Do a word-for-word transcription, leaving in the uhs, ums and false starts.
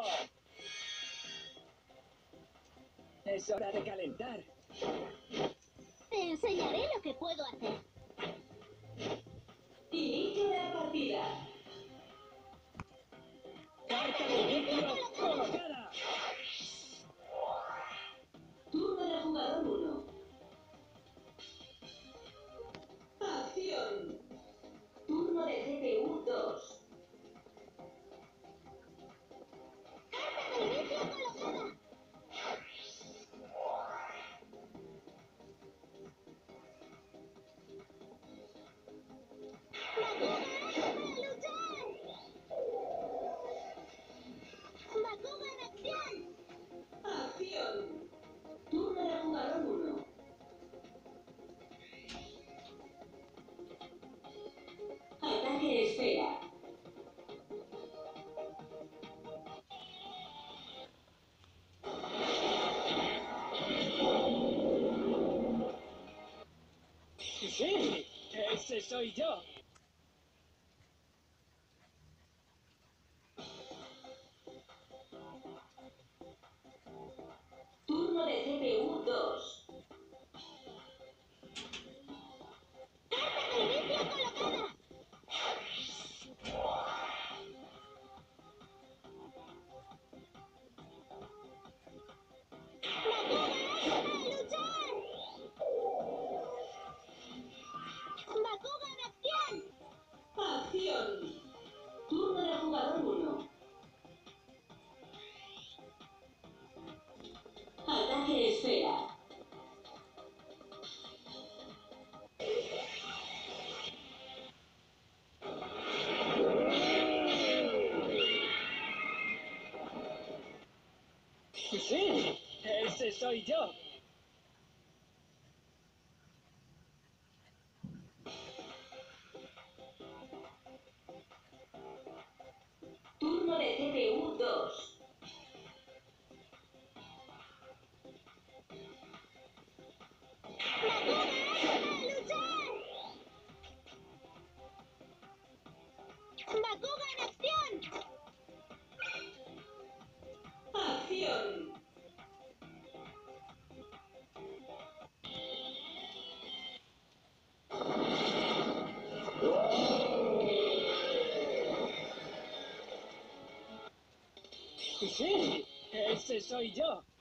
Es hora de calentar. Te enseñaré lo que puedo hacer. Inicio de la partida. Carta de inicio colocada. Turno del jugador uno. Acción. Turno de C P U dos. ¡Carta de inicio colocada! ¡Bakugan, a luchar! ¡Bakugan, acción! Acción. Turno del jugador uno. Ataque esfera. Sí, ese soy yo. Turno de C P U dos. ¡Carta de inicio colocada! ¡Bakugan, a luchar! ¡Bakugan, acción! Acción. Turno del jugador uno. Ataque esfera. Sí, ese soy yo. Turno de C P U dos. ¡Bakugan, a luchar! ¡Bakugan, acción! Acción. Sí, ese soy yo.